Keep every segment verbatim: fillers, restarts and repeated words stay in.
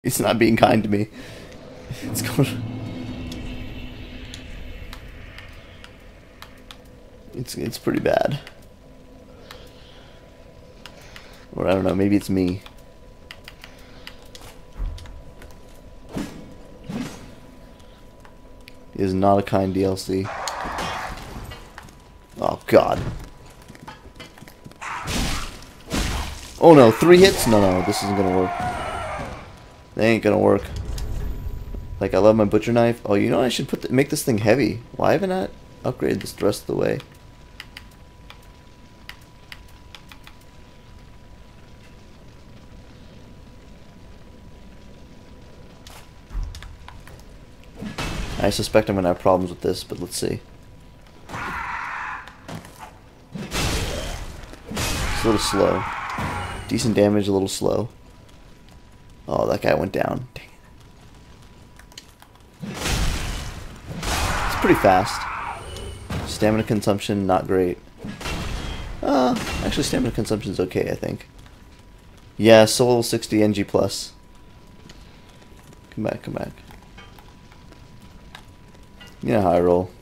It's not being kind to me. It's going. It's it's pretty bad. Or I don't know, maybe it's me. It is not a kind D L C. Oh god. Oh no, three hits? No, no, this isn't gonna work. They ain't gonna work. Like, I love my butcher knife. Oh, you know I should put the, make this thing heavy. Why haven't I upgraded this the rest of the way? I suspect I'm gonna have problems with this, but let's see. It's a little slow. Decent damage, a little slow. Oh, that guy went down. Dang it. It's pretty fast. Stamina consumption, not great. Uh, actually, stamina consumption is okay, I think. Yeah, Soul sixty N G plus. Come back, come back. You know how I roll.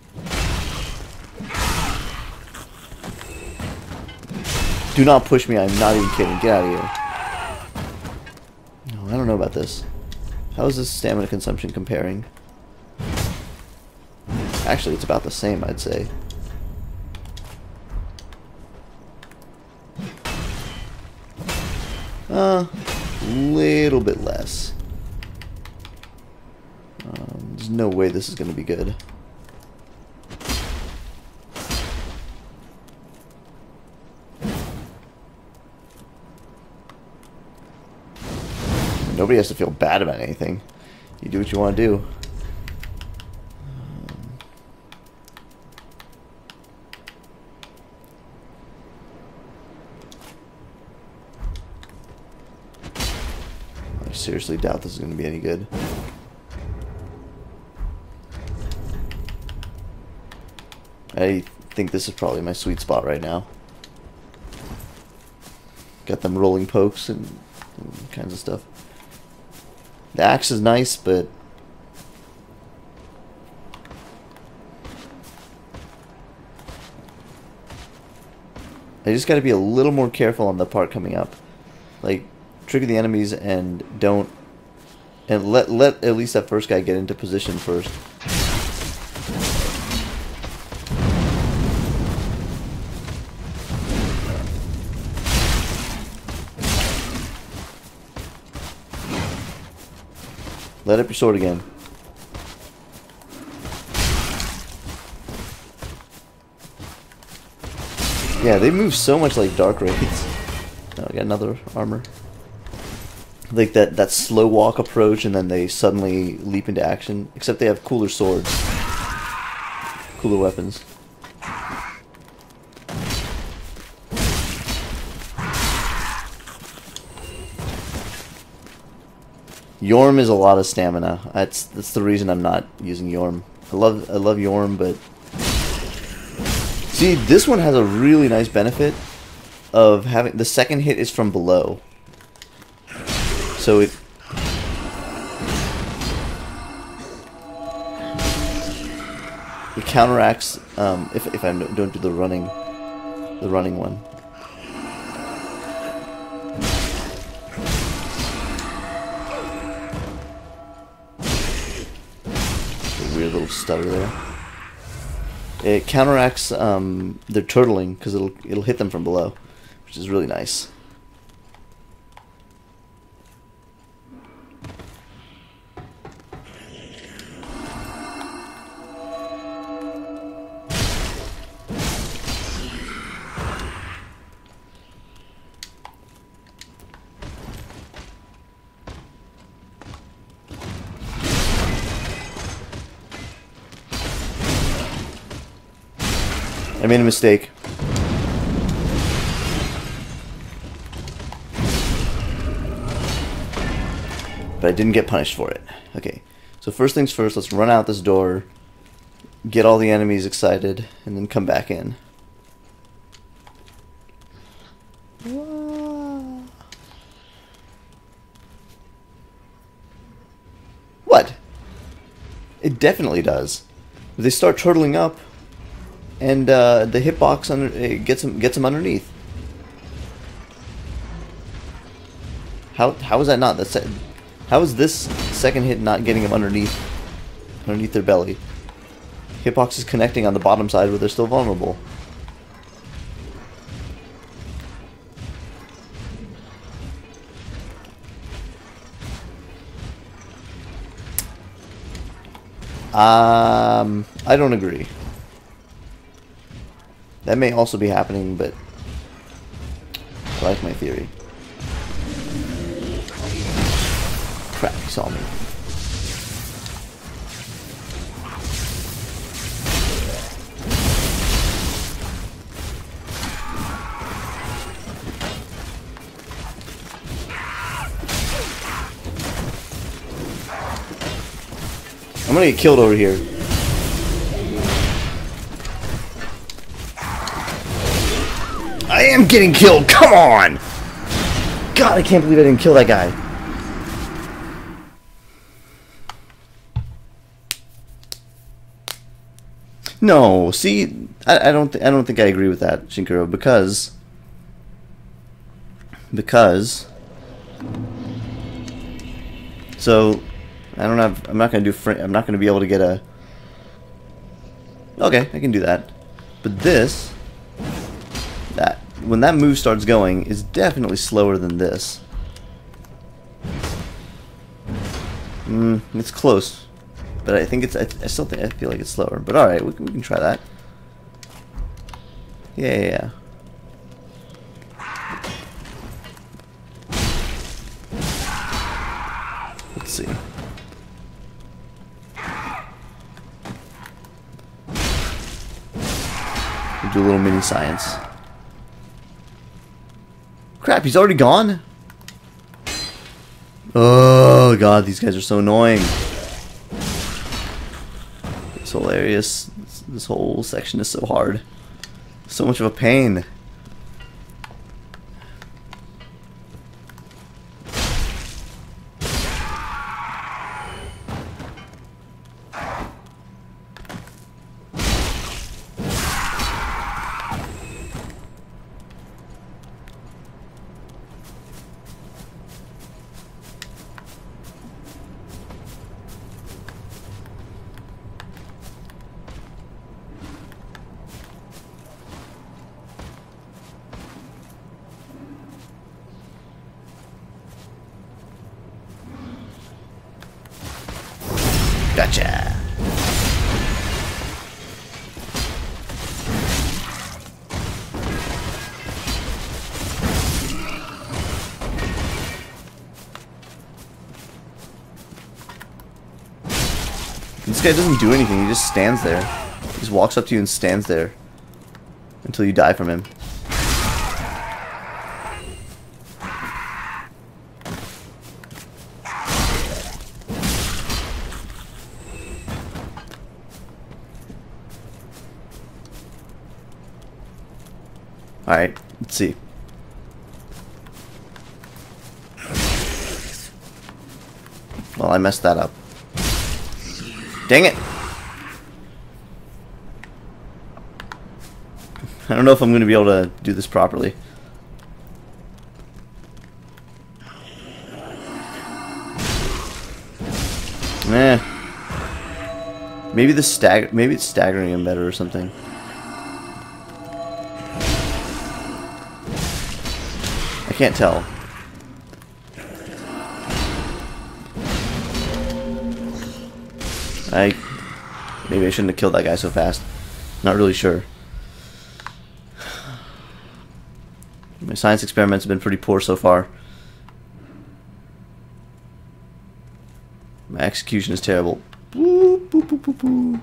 Do not push me, I'm not even kidding. Get out of here. No, I don't know about this. How is this stamina consumption comparing? Actually, it's about the same, I'd say. Uh, little bit less. Um, there's no way this is going to be good. Nobody has to feel bad about anything. You do what you want to do. Um, I seriously doubt this is going to be any good. I think this is probably my sweet spot right now. Got them rolling pokes and, and kinds of stuff. The axe is nice, but I just got to be a little more careful on the part coming up. Like, trigger the enemies and don't, and let let at least that first guy get into position first. Let up your sword again. Yeah, they move so much like Dark Raids. Oh, I got another armor. Like that, that slow walk approach and then they suddenly leap into action. Except they have cooler swords. Cooler weapons. Yorm is a lot of stamina. That's that's the reason I'm not using Yorm. I love I love Yorm, but see, this one has a really nice benefit of having the second hit is from below, so it it counteracts um, if if I don't do the running the running one. Weird little stutter there. It counteracts um, their turtling because it'll it'll hit them from below, which is really nice. I made a mistake. But I didn't get punished for it. Okay, so first things first, let's run out this door, get all the enemies excited, and then come back in. It definitely does. They start turtling up, and uh, the hitbox under it gets them gets them underneath. How how is that not? That's how is this second hit not getting them underneath underneath their belly? Hitbox is connecting on the bottom side where they're still vulnerable. Um, I don't agree. That may also be happening, but I like my theory. Crap, he saw me. I'm gonna get killed over here. I am getting killed! Come on! God, I can't believe I didn't kill that guy. No, see, I, I don't, th I don't think I agree with that, Shinkuro, because, because, so, I don't have, I'm not gonna do, fr I'm not gonna be able to get a, okay, I can do that, but this, that, when that move starts going, is definitely slower than this. Mm, it's close. But I think it's, I, I still think, I feel like it's slower. But alright, we can, we can try that. Yeah, yeah, yeah. Let's see. We'll do a little mini science. Crap, he's already gone? Oh god, these guys are so annoying. This whole area, is, this whole section is so hard. So much of a pain. Gotcha. This guy doesn't do anything, he just stands there. He just walks up to you and stands there until you die from him. Alright, let's see. Well, I messed that up. Dang it! I don't know if I'm going to be able to do this properly. Eh. Maybe the stag- maybe it's staggering him better or something. I can't tell. I maybe I shouldn't have killed that guy so fast. Not really sure. My science experiments have been pretty poor so far. My execution is terrible. Boop, boop, boop, boop, boop.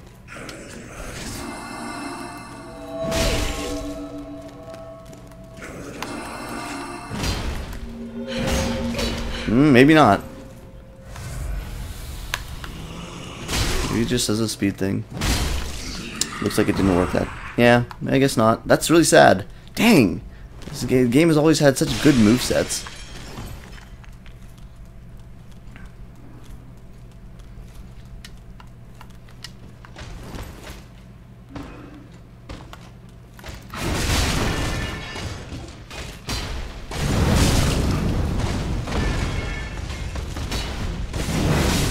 Mm, maybe not. Maybe just as a speed thing. Looks like it didn't work that. Yeah, I guess not. That's really sad. Dang! This game has always had such good movesets.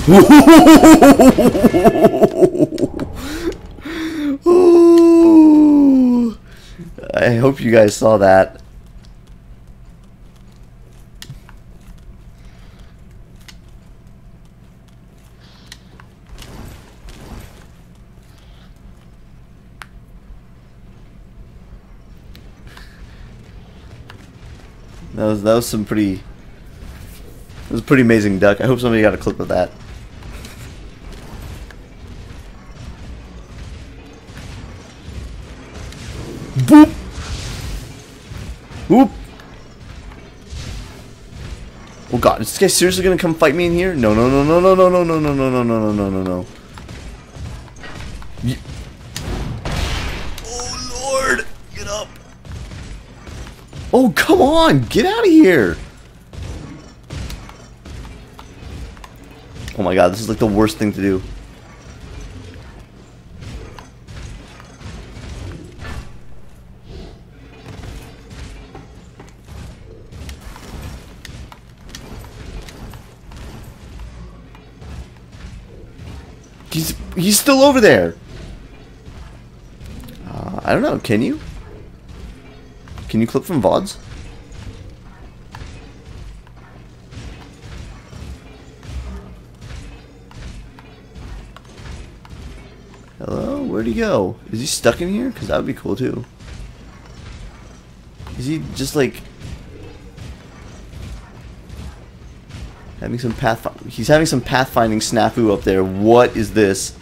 Ooh. I hope you guys saw that. That was that was some pretty. It was a pretty amazing duck. I hope somebody got a clip of that. Boop. Boop. Oh god, is this guy seriously gonna come fight me in here? No, no, no, no, no, no, no, no, no, no, no, no, no, no, no. Ye oh lord, get up. Oh come on, get out of here. Oh my god, this is like the worst thing to do. He's he's still over there. Uh, I don't know. Can you? Can you clip from V O Ds? Hello? Where'd he go? Is he stuck in here? Because that would be cool too. Is he just like having some path? He's having some pathfinding snafu up there. What is this?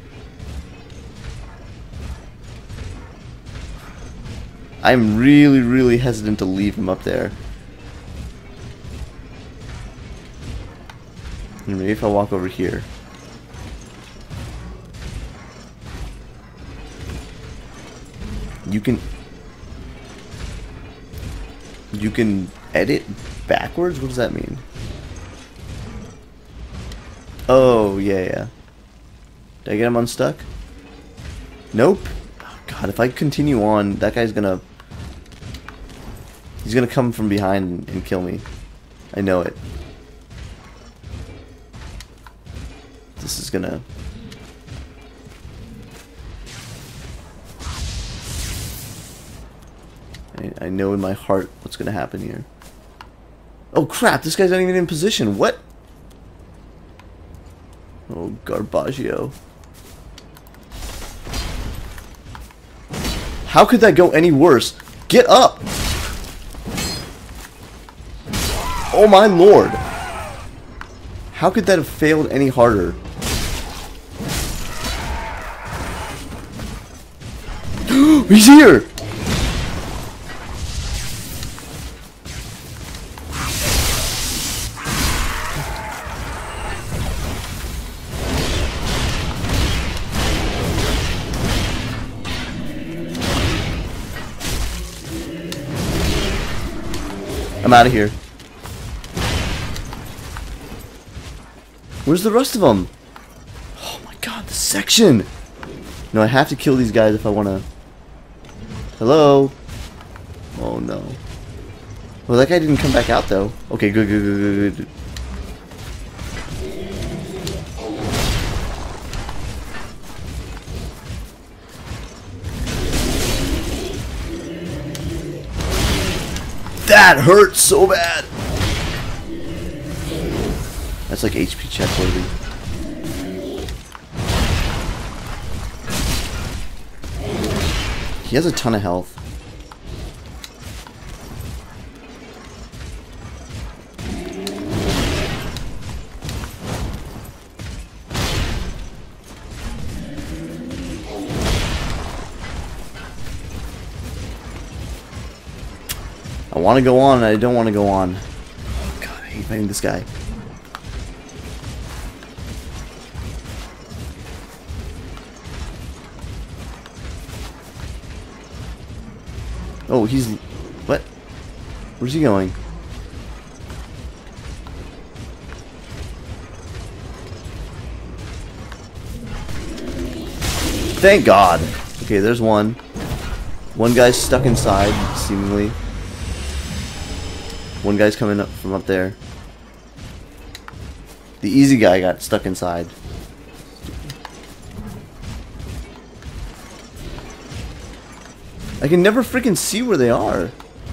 I'm really, really hesitant to leave him up there. And maybe if I walk over here. You can You can edit backwards? What does that mean? Oh, yeah, yeah. Did I get him unstuck? Nope. Oh, God, if I continue on, that guy's gonna... He's gonna come from behind and kill me. I know it. This is gonna... I, I know in my heart what's gonna happen here. Oh crap, this guy's not even in position. What? Oh, Garbaggio. How could that go any worse? Get up! Oh my lord. How could that have failed any harder? He's here! I'm out of here. Where's the rest of them? Oh my god, the section! No, I have to kill these guys if I want to... Hello? Oh no. Well, that guy didn't come back out though. Okay, good, good, good, good, good. That hurts so bad! That's like H P check worthy. He has a ton of health. I want to go on and I don't want to go on. Oh god, I hate fighting this guy. Oh, he's... What? Where's he going? Thank God. Okay, there's one. One guy's stuck inside, seemingly. One guy's coming up from up there. The easy guy got stuck inside. I can never freaking see where they are.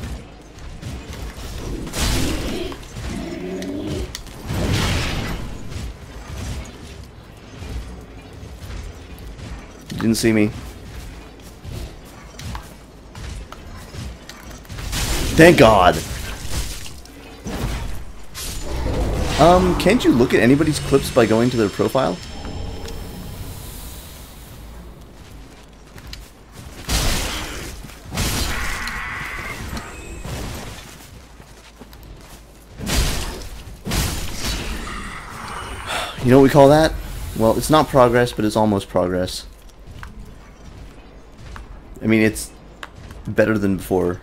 Didn't see me. Thank God. Um, can't you look at anybody's clips by going to their profile? You know what we call that? Well, it's not progress, but it's almost progress. I mean, it's better than before.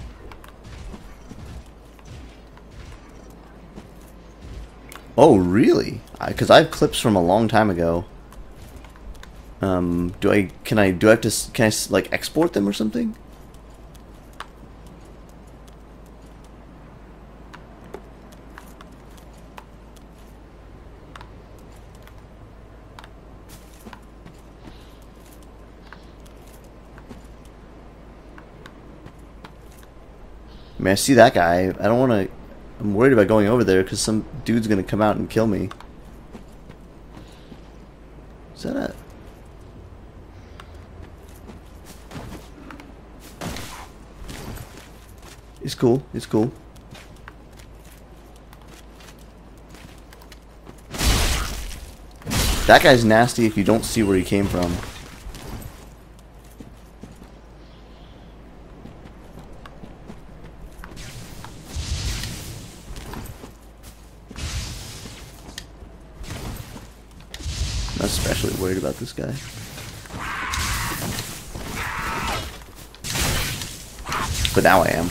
Oh, really? Because I have clips from a long time ago. Um, do I, can I, do I have to, can I, like, export them or something? I mean, I see that guy. I don't want to... I'm worried about going over there because some dude's going to come out and kill me. Is that a... It's cool. It's cool. That guy's nasty if you don't see where he came from. I'm especially worried about this guy. But now I am.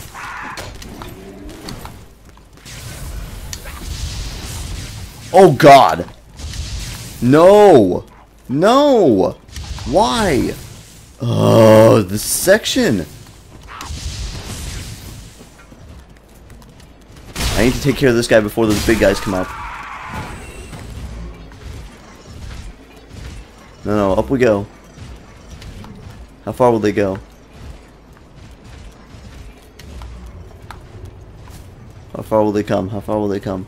Oh God! No! No! Why? Oh, this section! I need to take care of this guy before those big guys come up. No, no, up we go. How far will they go? How far will they come? How far will they come?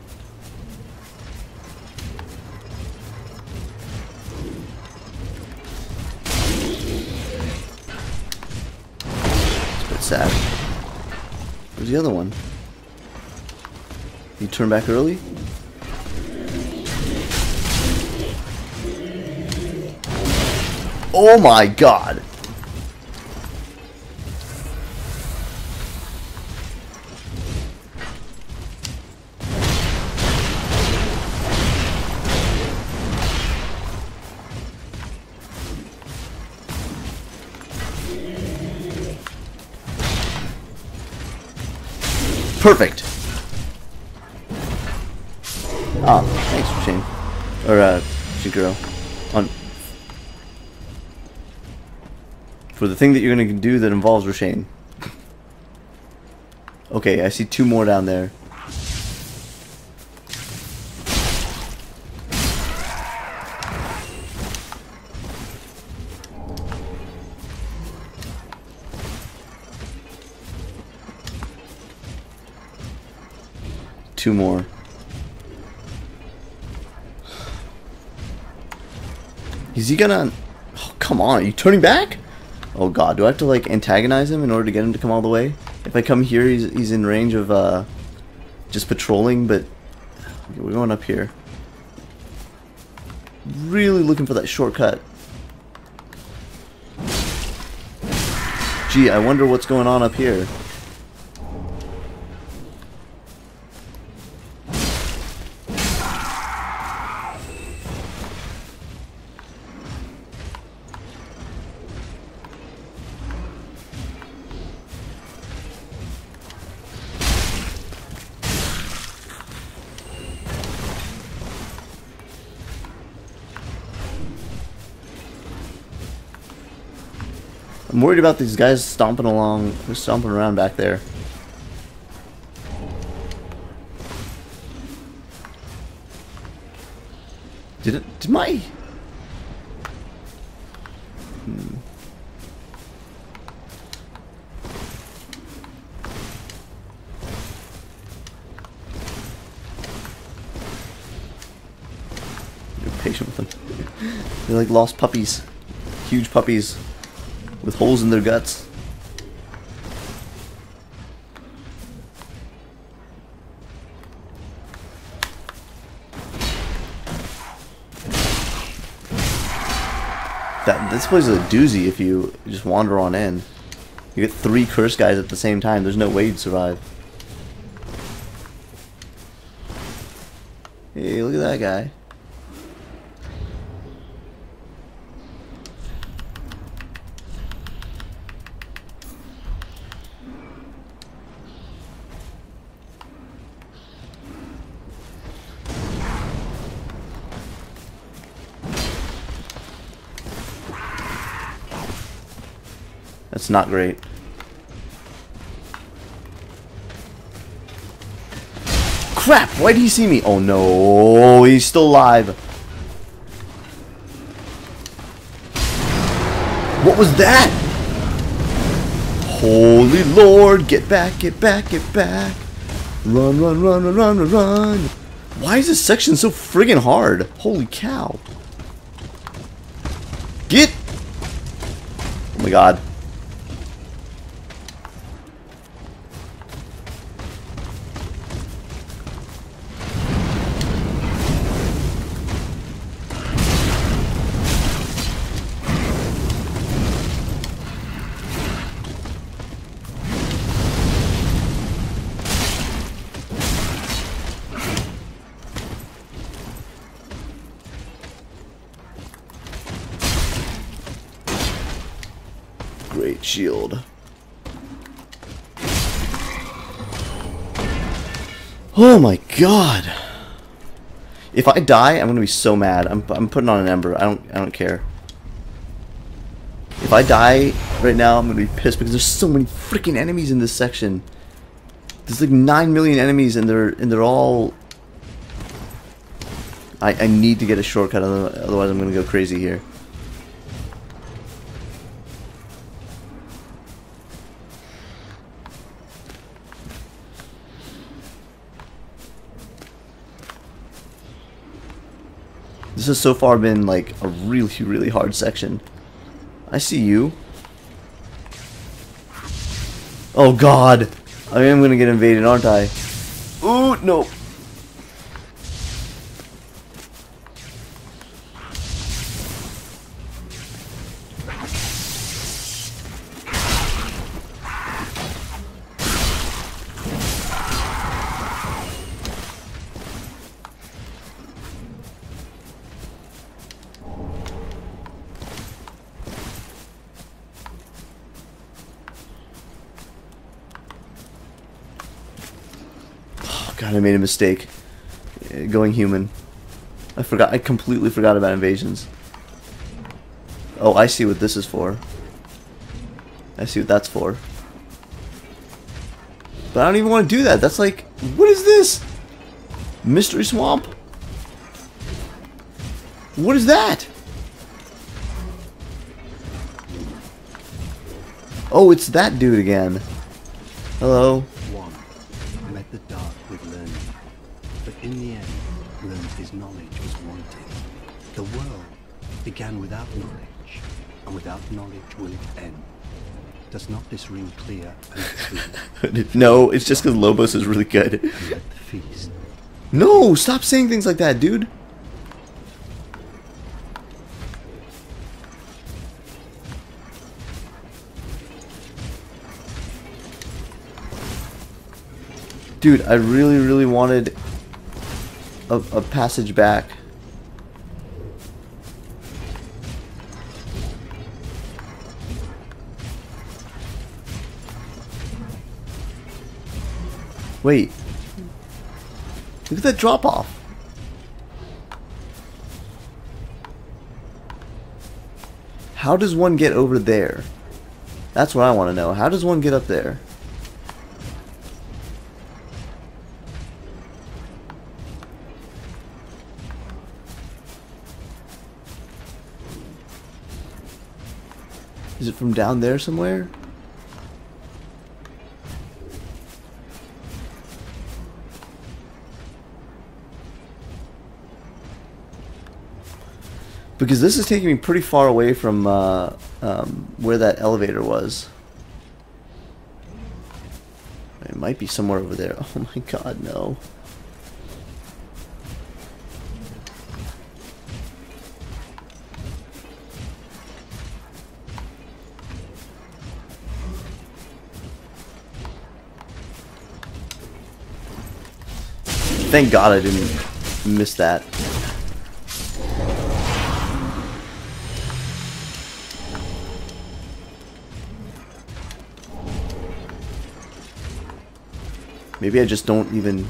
It's a bit sad. Where's the other one? You turn back early? Oh my God! Perfect! Ah, thanks for Shane. Or, uh, Shinkuro. On... For the thing that you're going to do that involves Rashane. Okay, I see two more down there. Two more. Is he gonna... Oh, come on, are you turning back? Oh God, do I have to like antagonize him in order to get him to come all the way? If I come here, he's, he's in range of uh, just patrolling, but okay, we're going up here. Really looking for that shortcut. Gee, I wonder what's going on up here. I'm worried about these guys stomping along, stomping around back there. Did it? Did my? Hmm. You're patient with them. They're like lost puppies, huge puppies with holes in their guts. That, this place is a doozy if you just wander on in. You get three curse guys at the same time. There's no way you'd survive. Hey, look at that guy. That's not great. Crap! Why did he see me? Oh no, he's still alive. What was that? Holy Lord, get back, get back, get back. Run, run, run, run, run, run, run. Why is this section so friggin' hard? Holy cow. Get! Oh my god. Great shield. Oh my god. If I die, I'm gonna be so mad. I'm I'm putting on an ember. I don't I don't care. If I die right now, I'm gonna be pissed because there's so many freaking enemies in this section. There's like nine million enemies and they're and they're all I, I need to get a shortcut, otherwise I'm gonna go crazy here. This has so far been like a really, really hard section. I see you. Oh god! I am gonna get invaded, aren't I? Ooh, no! God, I made a mistake going human. I forgot. I completely forgot about invasions. Oh, I see what this is for. I see what that's for. But I don't even want to do that. That's like, what is this? Mystery Swamp? What is that? Oh, it's that dude again. Hello. The dark with learning, but in the end, learned his knowledge was wanting. The world began without knowledge, and without knowledge will it end. Does not this ring clear and true? No, it's just because Lobos is really good. And let the feast. No, stop saying things like that, dude. Dude, I really, really wanted a, a passage back. Wait. Look at that drop off. How does one get over there? That's what I want to know. How does one get up there? Is it from down there somewhere? Because this is taking me pretty far away from uh, um, where that elevator was. It might be somewhere over there. Oh my god, no. Thank god I didn't miss that. Maybe I just don't even...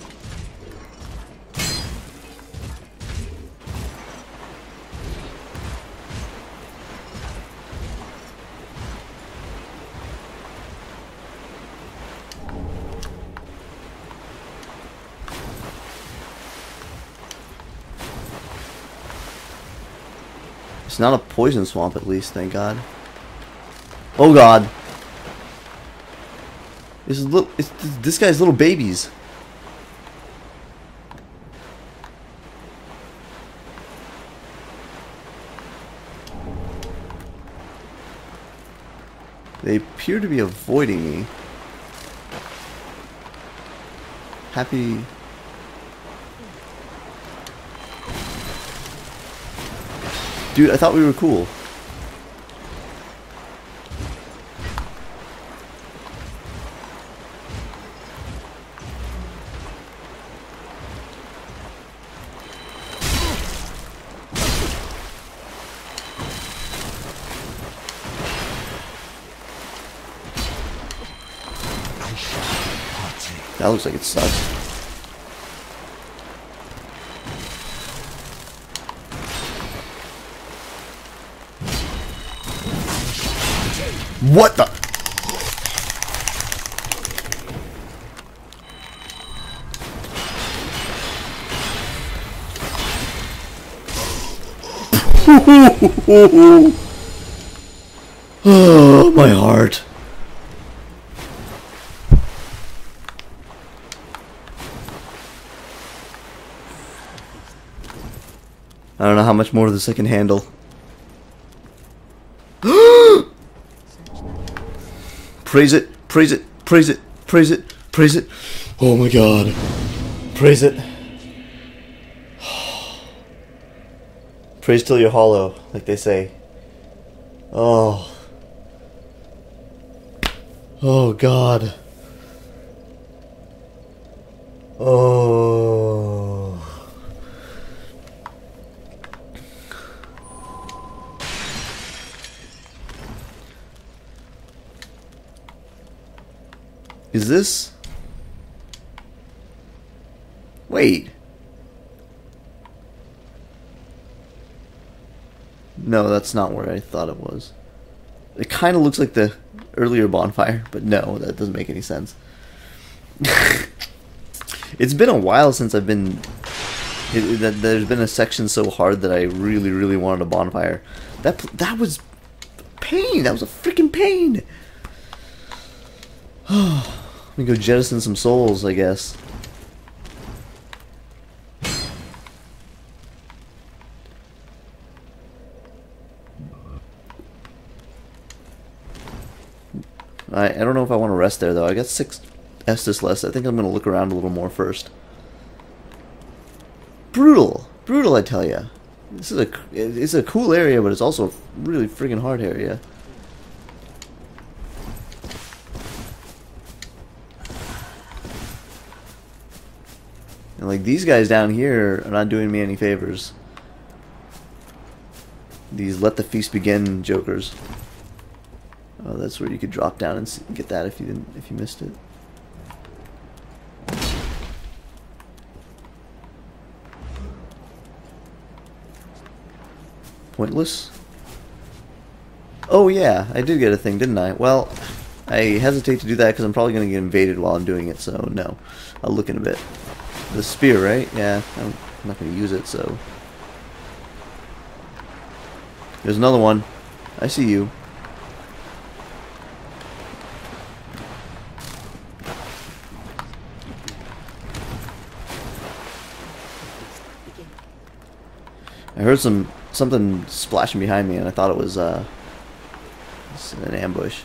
It's not a poison swamp, at least, thank god. Oh god. This is little. It's, this guy's little babies. They appear to be avoiding me. Happy. Dude, I thought we were cool. That looks like it sucks. What the? Oh, my heart. I don't know how much more this I can handle. Praise it, praise it, praise it, praise it, praise it. Oh my god. Praise it. Praise till you're hollow, like they say. Oh. Oh god. Oh. Is this? Wait. No, that's not where I thought it was. It kind of looks like the earlier bonfire, but no, that doesn't make any sense. It's been a while since I've been... It, that there's been a section so hard that I really, really wanted a bonfire. That, that was pain. That was a freaking pain. Let me go jettison some souls, I guess. I, I don't know if I want to rest there, though. I got six Estus less. I think I'm going to look around a little more first. Brutal. Brutal, I tell ya. This is a, it's a cool area, but it's also a really freaking hard area. And like these guys down here are not doing me any favors. These let the feast begin jokers. Oh, that's where you could drop down and get that if you didn't, if you missed it. Pointless. Oh yeah, I did get a thing, didn't I? Well, I hesitate to do that because I'm probably going to get invaded while I'm doing it, so no. I'll look in a bit. The spear, right? Yeah, I'm not going to use it, so... There's another one. I see you. I heard some something splashing behind me, and I thought it was uh, an ambush.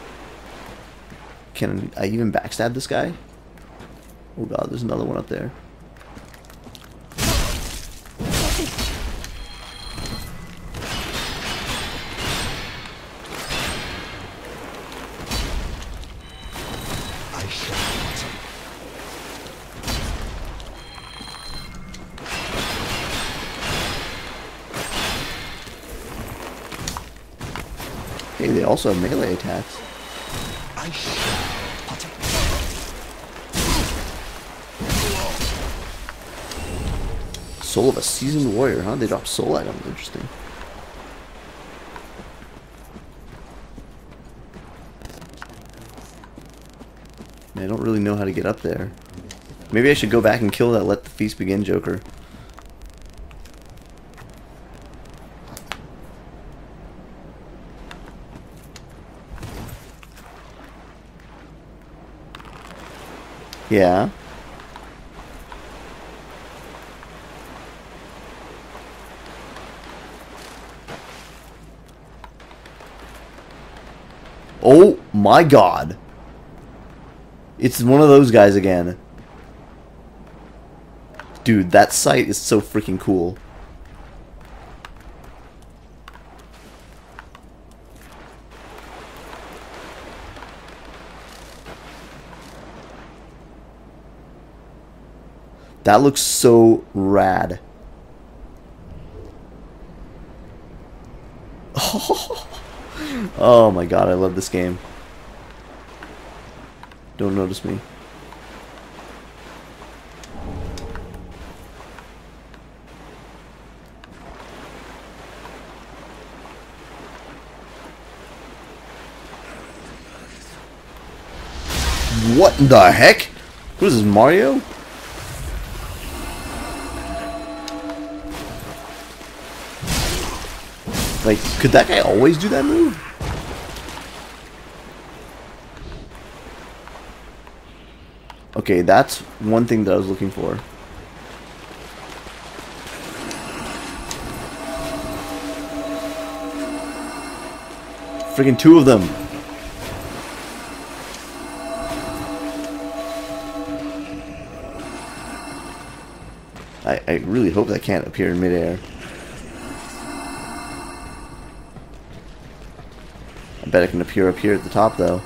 Can I even backstab this guy? Oh god, there's another one up there. I shall. Hey, they also have melee attacks. I shall. Soul of a seasoned warrior, huh? They drop soul items. Interesting. I don't really know how to get up there. Maybe I should go back and kill that Let the Feast Begin Joker. Yeah. Oh my god. It's one of those guys again. Dude, that sight is so freaking cool. That looks so rad. Oh my god, I love this game. Don't notice me. What in the heck? What is this, Mario? Like, could that guy always do that move? Okay, that's one thing that I was looking for. Freaking two of them. I, I really hope that can't appear in midair. I bet it can appear up here at the top, though.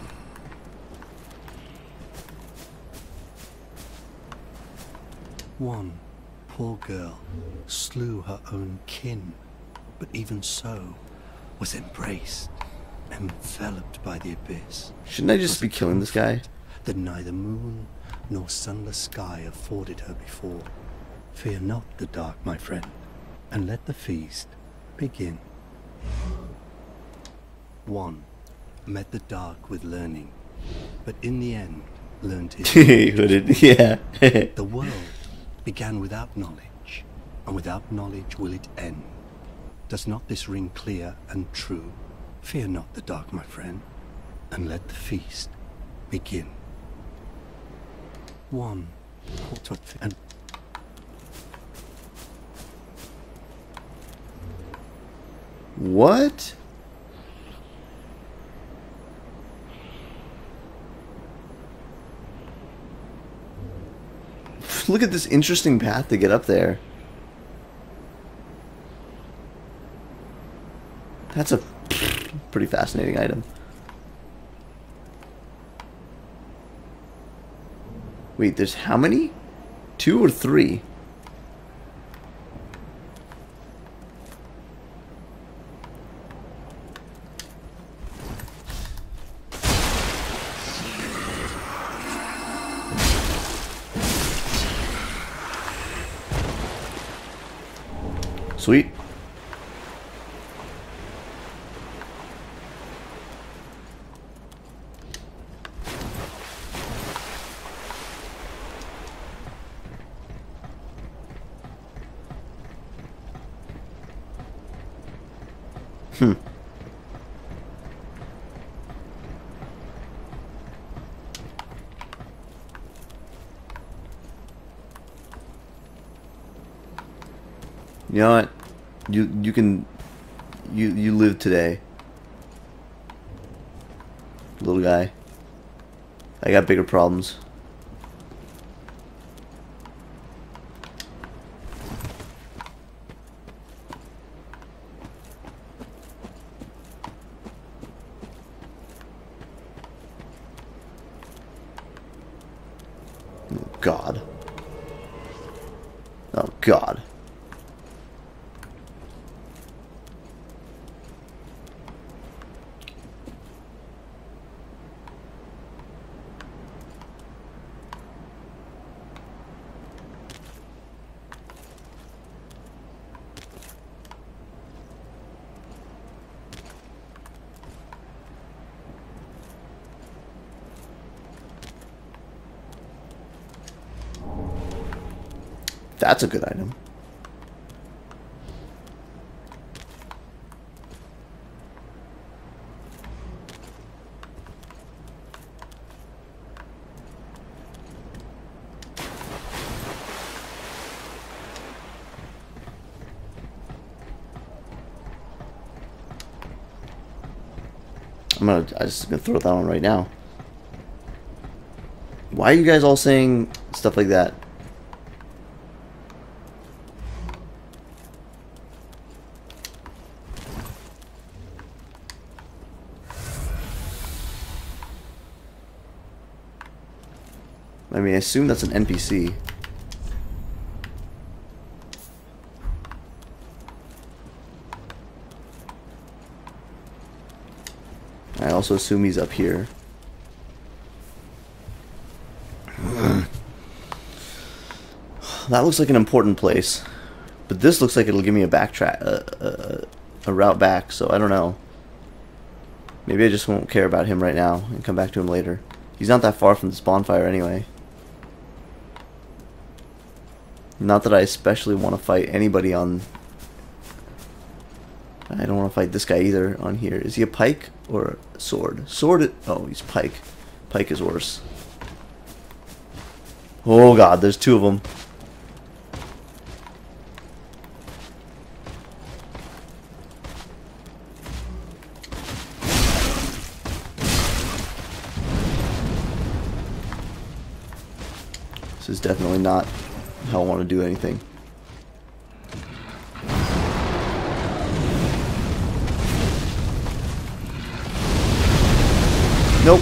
One poor girl slew her own kin, but even so was embraced, enveloped by the abyss. Shouldn't I just be killing this guy? That neither moon nor sunless sky afforded her before. Fear not the dark, my friend, and let the feast begin. One met the dark with learning, but in the end learned his knowledge. Yeah. The world began without knowledge, and without knowledge will it end. Does not this ring clear and true? Fear not the dark, my friend, and let the feast begin. One and What? Look at this interesting path to get up there. That's a pretty fascinating item. Wait, there's how many? Two or three? Sweet. Hmm. You know what? You you can you you live today, little guy. I got bigger problems. Oh God. Oh God. That's a good item. I'm gonna, I'm just gonna throw that on right now. Why are you guys all saying stuff like that? I mean, I assume that's an N P C. I also assume he's up here. That looks like an important place, but this looks like it'll give me a backtrack, uh, uh, a route back. So I don't know. Maybe I just won't care about him right now and come back to him later. He's not that far from this bonfire anyway. Not that I especially want to fight anybody on... I don't want to fight this guy either on here. Is he a pike or a sword? Sword... Oh, he's pike. Pike is worse. Oh God, there's two of them. This is definitely not how I want to do anything. Nope.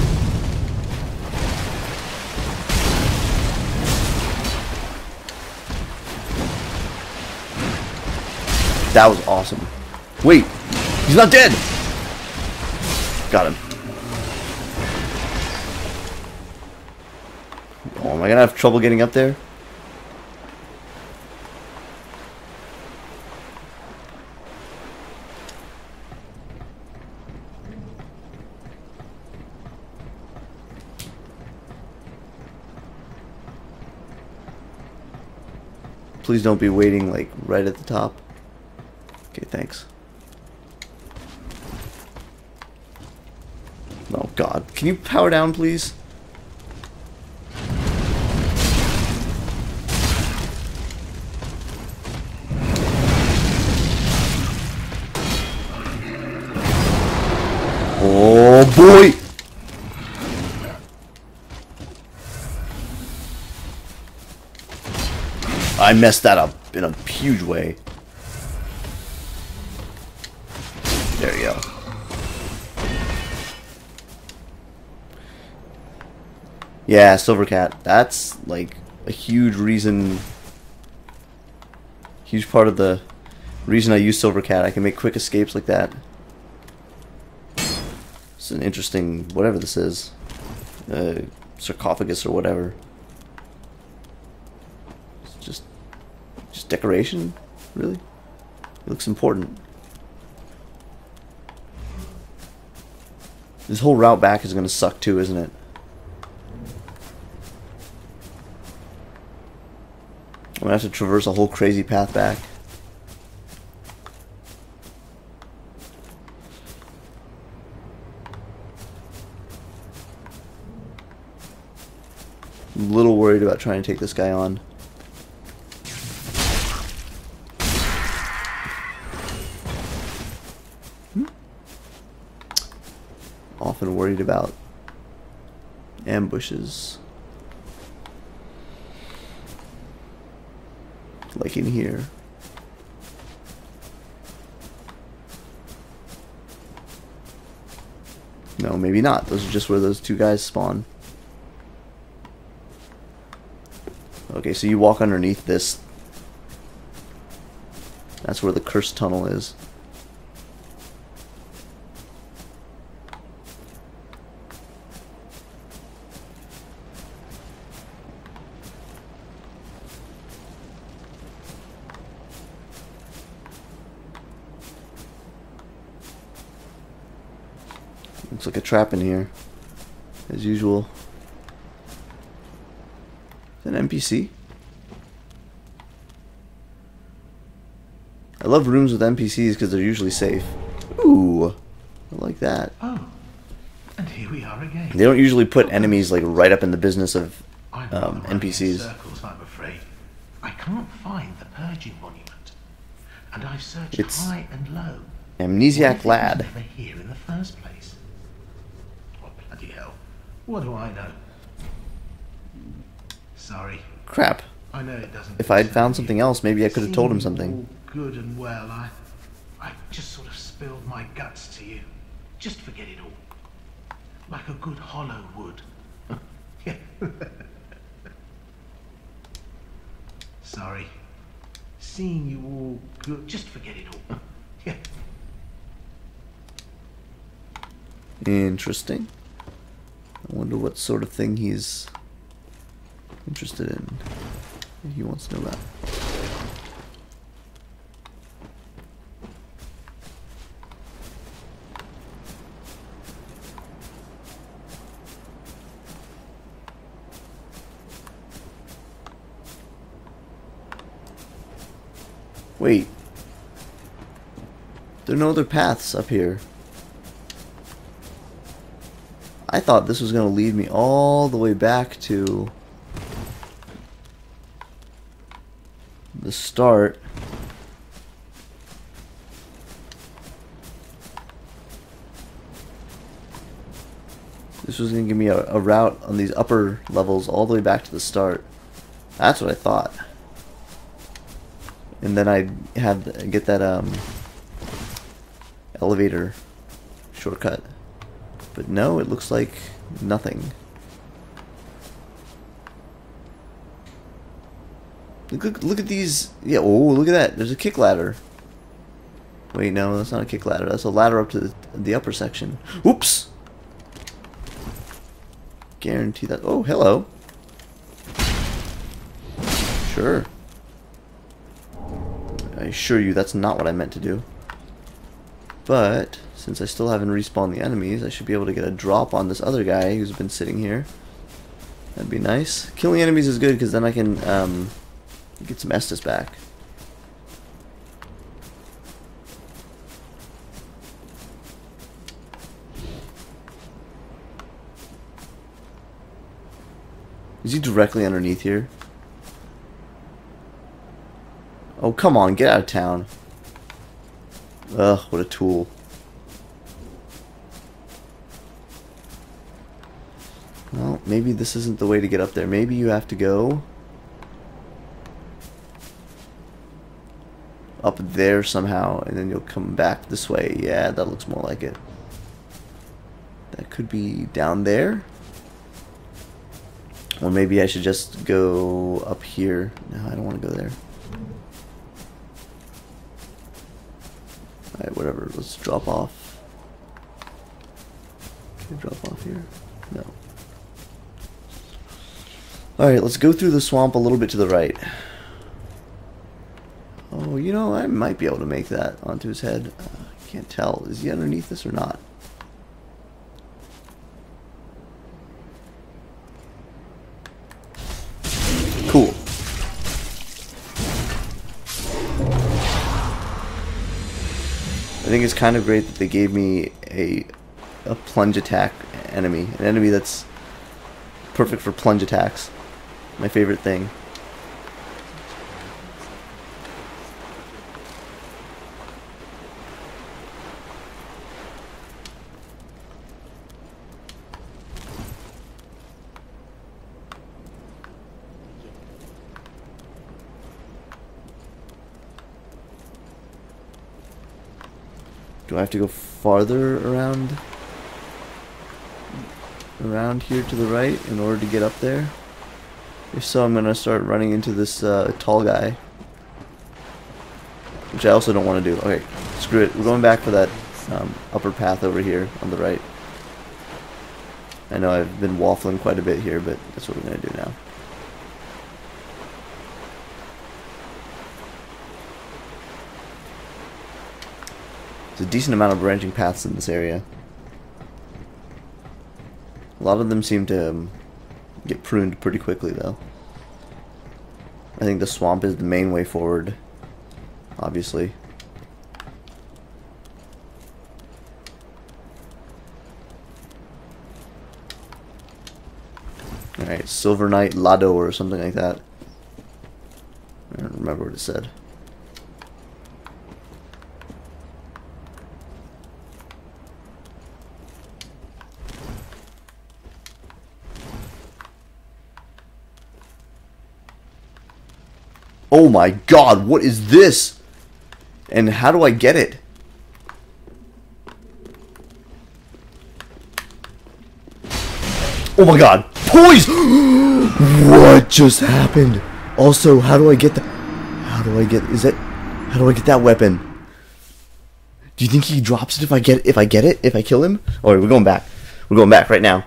That was awesome. Wait, he's not dead. Got him. Oh, am I gonna have trouble getting up there? Please don't be waiting like right at the top. Okay, thanks. Oh God, can you power down, please? Oh boy! I messed that up in a huge way. There you go. Yeah, Silvercat. That's like a huge reason, huge part of the reason I use Silvercat. I can make quick escapes like that. It's an interesting, whatever this is, uh, sarcophagus or whatever. It's just, just decoration, really. It looks important. This whole route back is gonna suck too, isn't it? I'm gonna have to traverse a whole crazy path back. I'm a little worried about trying to take this guy on. often worried about ambushes. Like in here. No, maybe not. Those are just where those two guys spawn. Okay, so you walk underneath this. That's where the cursed tunnel is. Looks like a trap in here, as usual. Is that an N P C? I love rooms with N P Cs because they're usually safe. Ooh, I like that. Oh, and here we are again. They don't usually put enemies like right up in the business of I'm um, not N P Cs. running in circles, I'm afraid. I can't find the purging monument, and I've searched It's high and low. Amnesiac Lad. Never here in the first place. Oh, bloody hell! What do I know? Sorry. Crap. I know it doesn't. If I had concern found you. something else, maybe I could have told him Seeing something. all good and well, I, I just sort of spilled my guts to you. Just forget it all. Like a good hollow would. Yeah. Sorry. Seeing you all good, just forget it all. Yeah. Interesting. I wonder what sort of thing he's interested in. He wants to know about. Wait. There are no other paths up here. I thought this was going to lead me all the way back to the start. This was going to give me a, a route on these upper levels all the way back to the start. That's what I thought. And then I'd have get that um, elevator shortcut. But no, it looks like nothing. Look, look, look at these. Yeah, oh, look at that. There's a kick ladder. Wait, no, that's not a kick ladder. That's a ladder up to the, the upper section. Oops! Guarantee that. Oh, hello. Sure. I assure you that's not what I meant to do. But since I still haven't respawned the enemies, I should be able to get a drop on this other guy who's been sitting here. That'd be nice. Killing enemies is good because then I can um, get some Estus back. Is he directly underneath here? Oh, come on, get out of town. Ugh, what a tool. Well, maybe this isn't the way to get up there. Maybe you have to go up there somehow, and then you'll come back this way. Yeah, that looks more like it. That could be down there. Or maybe I should just go up here. No, I don't want to go there. Alright, whatever. Let's drop off. Can I drop off here? No. Alright, let's go through the swamp a little bit to the right. Oh, you know, I might be able to make that onto his head. Uh, I can't tell. Is he underneath this or not? Cool. I think it's kind of great that they gave me a a plunge attack enemy, an enemy that's perfect for plunge attacks. My favorite thing. Do I have to go farther around around here to the right in order to get up there? If so, I'm gonna start running into this uh, tall guy, which I also don't want to do. Okay, screw it. We're going back for that um, upper path over here on the right. I know I've been waffling quite a bit here, but that's what we're gonna do now. There's a decent amount of branching paths in this area. A lot of them seem to um, get pruned pretty quickly, though. I think the swamp is the main way forward, obviously. Alright, Silver Knight Lado or something like that. I don't remember what it said. Oh my god, what is this? And how do I get it? Oh my god, poise! What just happened? Also, how do I get that? How do I get, is that, how do I get that weapon? Do you think he drops it if I get, if I get it? If I kill him? Alright, we're going back. We're going back right now.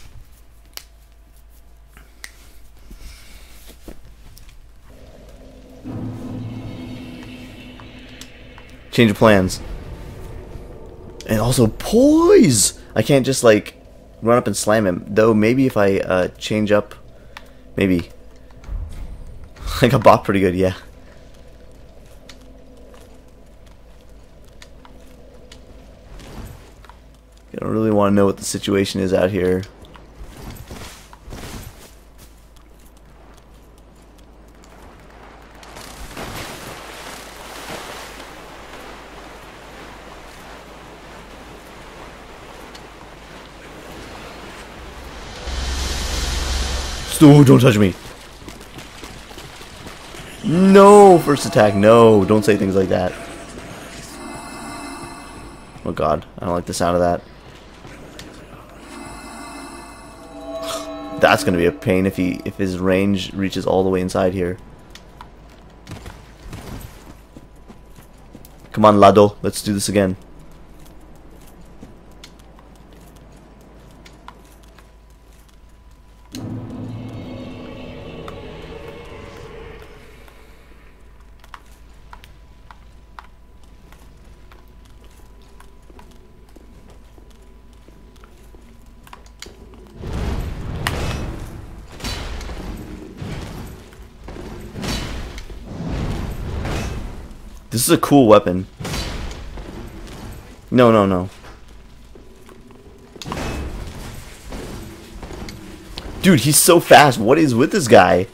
Change of plans. And also poise! I can't just like run up and slam him. Though maybe if I uh, change up, maybe. I got bought pretty good, yeah. I don't really want to know what the situation is out here. Oh, don't touch me. No, first attack. No, don't say things like that. Oh god, I don't like the sound of that. That's gonna be a pain if he if his range reaches all the way inside here. Come on, Lado, let's do this again. This is a cool weapon. No, no, no. Dude, he's so fast. What is with this guy?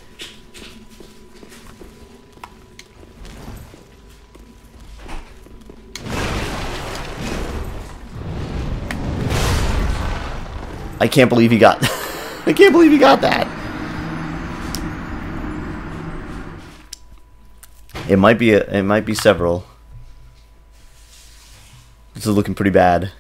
I can't believe he got I can't believe he got that. It might be a, it might be several. This is looking pretty bad.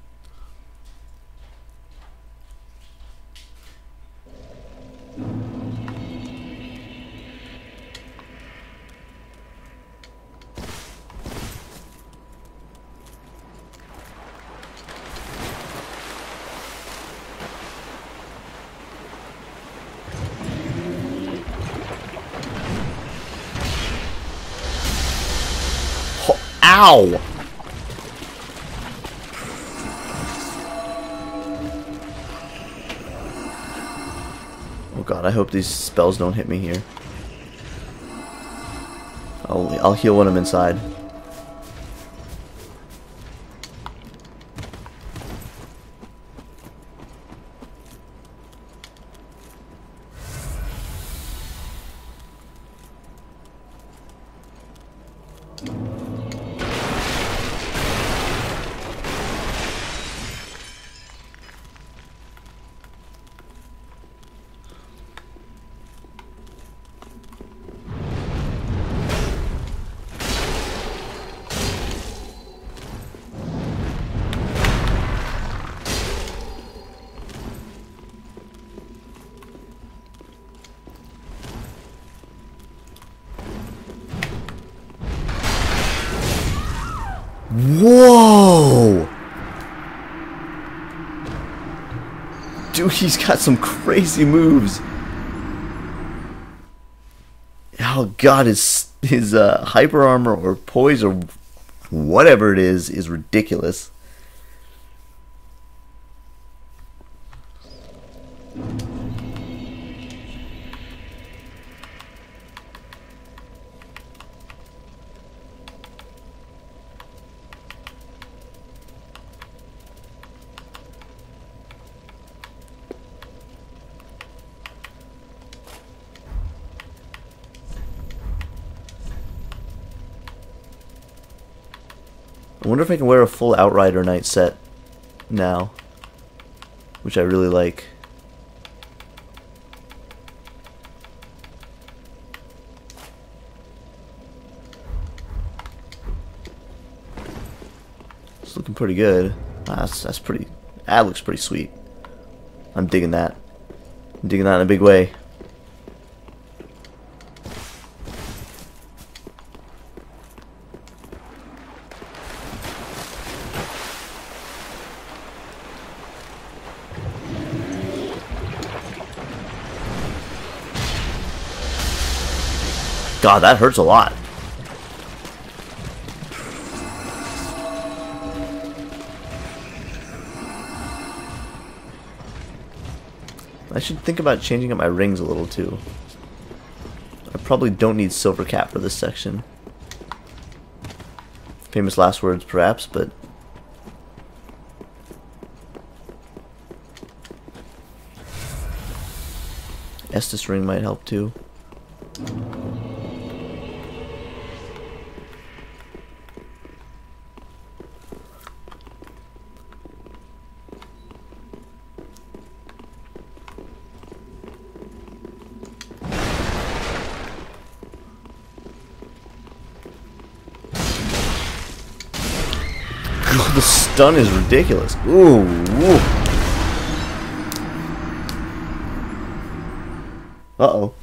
Ow! Oh god, I hope these spells don't hit me here. I'll, I'll heal when I'm inside. Whoa! Dude, he's got some crazy moves. Oh god, his his uh, hyper armor or poise or whatever it is is ridiculous. I wonder if I can wear a full Outrider Knight set now, which I really like. It's looking pretty good. Ah, that's, that's pretty, that looks pretty sweet. I'm digging that. I'm digging that in a big way. God, that hurts a lot. I should think about changing up my rings a little too. I probably don't need silver cap for this section. Famous last words perhaps, but Estus ring might help too. The stun is ridiculous. Ooh, ooh. Uh-oh.